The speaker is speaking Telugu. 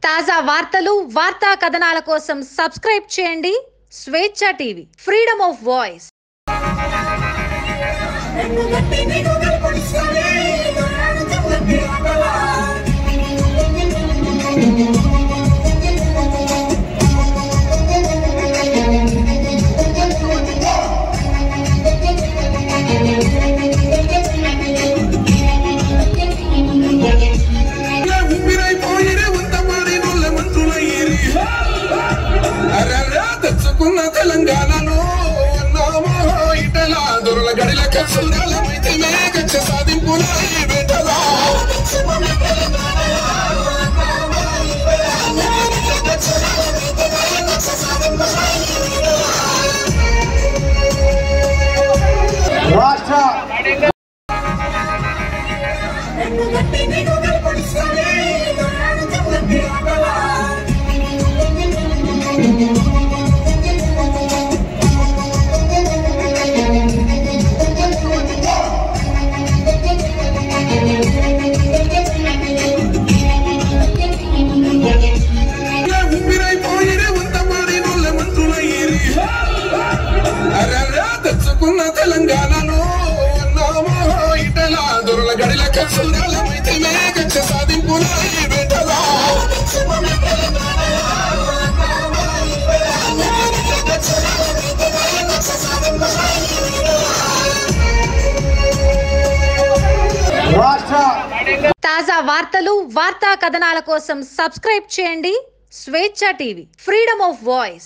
తాజా వార్తలు వార్తా కథనాల కోసం సబ్స్క్రైబ్ చేయండి స్వేచ్ఛ టీవీ ఫ్రీడమ్ ఆఫ్ వాయిస్। తెలంగాణలో ఇటలా దొరల గడిల కసురాలమైతే మేఘచ్చ సాధింపుల బెటలా తెలంగాణలో ఇటలా దొరల గడిల కసురాలమైతే మేఘచ్చ సాధింపుల బెటలా తాజా వార్తలు వార్తా కథనాల కోసం సబ్స్క్రైబ్ చేయండి స్వేచ్ఛ టీవీ ఫ్రీడమ్ ఆఫ్ వాయిస్।